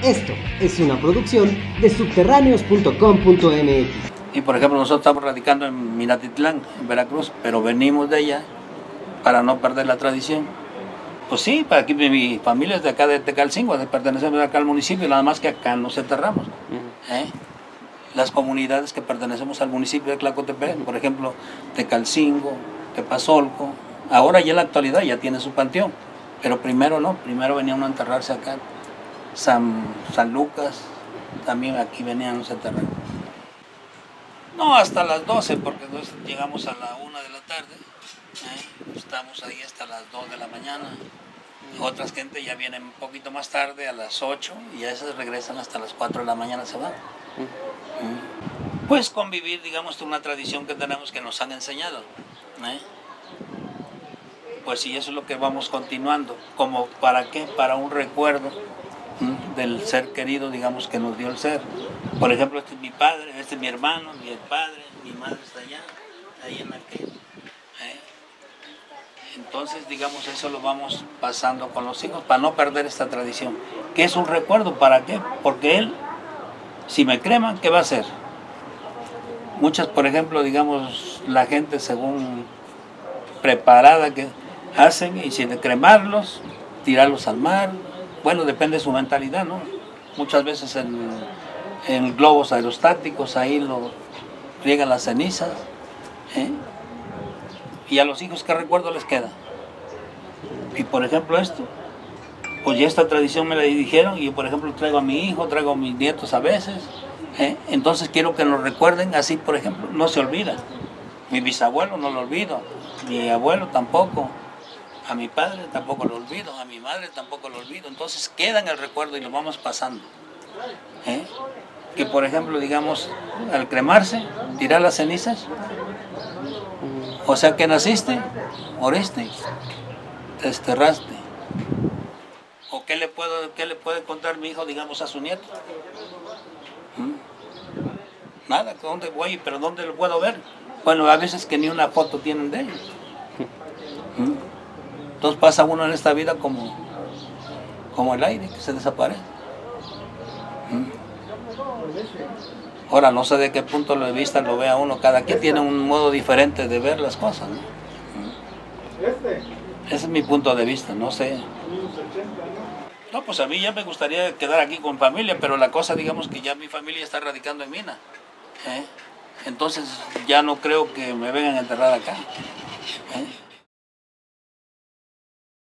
Esto es una producción de subterráneos.com.mx. Y por ejemplo, nosotros estamos radicando en Minatitlán, en Veracruz, pero venimos de allá para no perder la tradición. Pues sí, para aquí mi familia es de acá de Tecalcingo, pertenecemos acá al municipio, nada más que acá nos enterramos. Las comunidades que pertenecemos al municipio de Tlacotepec, por ejemplo, Tecalcingo, Tepazolco, ahora ya en la actualidad ya tiene su panteón, pero primero no, primero venían a enterrarse acá. San Lucas, también aquí venían a enterrar. No, hasta las 12, porque llegamos a la 1 de la tarde, estamos ahí hasta las 2 de la mañana. Otras gente ya vienen un poquito más tarde, a las 8, y a esas regresan hasta las 4 de la mañana, se van. Pues convivir, digamos, es una tradición que tenemos que nos han enseñado. Pues sí, eso es lo que vamos continuando. ¿Como para qué? Para un recuerdo del ser querido, digamos, que nos dio el ser. Por ejemplo, este es mi padre, este es mi hermano, mi padre, mi madre está allá, ahí en aquel. Entonces, digamos, eso lo vamos pasando con los hijos para no perder esta tradición. ¿Qué es un recuerdo? ¿Para qué? Porque él, si me creman, ¿qué va a hacer? Muchas, por ejemplo, digamos, la gente según preparada que hacen, y sin cremarlos, tirarlos al mar. Bueno, depende de su mentalidad, ¿no? Muchas veces en globos aerostáticos, ahí lo riegan las cenizas. Y a los hijos, ¿qué recuerdo les queda? Y por ejemplo esto, pues ya esta tradición me la dijeron, y yo por ejemplo traigo a mi hijo, traigo a mis nietos a veces. Entonces quiero que nos recuerden así, por ejemplo, no se olvida. Mi bisabuelo no lo olvido, mi abuelo tampoco. A mi padre tampoco lo olvido, a mi madre tampoco lo olvido. Entonces queda en el recuerdo y lo vamos pasando. Que por ejemplo, digamos, al cremarse, tirar las cenizas. O sea que naciste, moriste, te desterraste. ¿O qué le puede contar mi hijo, digamos, a su nieto? Nada, ¿dónde voy? ¿Pero dónde lo puedo ver? Bueno, a veces que ni una foto tienen de ellos. Entonces pasa uno en esta vida como el aire que se desaparece. Ahora, no sé de qué punto de vista lo vea uno, cada quien tiene un modo diferente de ver las cosas, ¿no? Ese es mi punto de vista, no sé. No, pues a mí ya me gustaría quedar aquí con familia, pero la cosa, digamos, que ya mi familia está radicando en Mina. Entonces ya no creo que me vengan a enterrar acá.